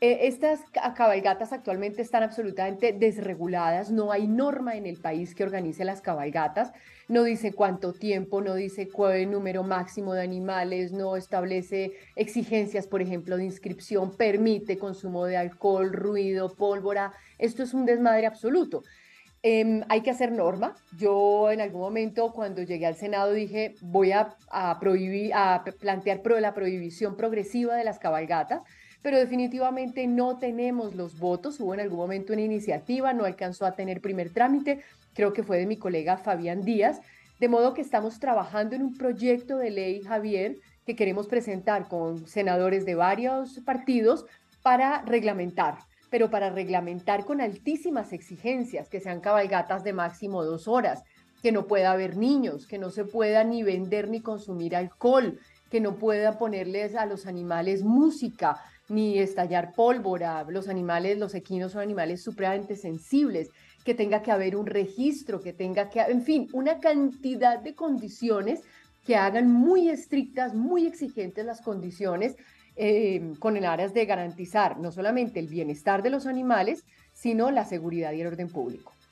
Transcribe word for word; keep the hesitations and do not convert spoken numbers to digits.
Eh, estas ca- cabalgatas actualmente están absolutamente desreguladas, no hay norma en el país que organice las cabalgatas, no dice cuánto tiempo, no dice cuál número máximo de animales, no establece exigencias, por ejemplo, de inscripción, permite consumo de alcohol, ruido, pólvora, esto es un desmadre absoluto. Em, hay que hacer norma. Yo en algún momento cuando llegué al Senado dije voy a, a prohibir, a p- plantear pro- la prohibición progresiva de las cabalgatas, pero definitivamente no tenemos los votos. Hubo en algún momento una iniciativa, no alcanzó a tener primer trámite, creo que fue de mi colega Fabián Díaz, de modo que estamos trabajando en un proyecto de ley, Javier, que queremos presentar con senadores de varios partidos para reglamentar, pero para reglamentar con altísimas exigencias, que sean cabalgatas de máximo dos horas, que no pueda haber niños, que no se pueda ni vender ni consumir alcohol, que no pueda ponerles a los animales música, ni estallar pólvora. Los animales, los equinos son animales supremamente sensibles, que tenga que haber un registro, que tenga que, en fin, una cantidad de condiciones que hagan muy estrictas, muy exigentes las condiciones eh, con el aras de garantizar no solamente el bienestar de los animales, sino la seguridad y el orden público.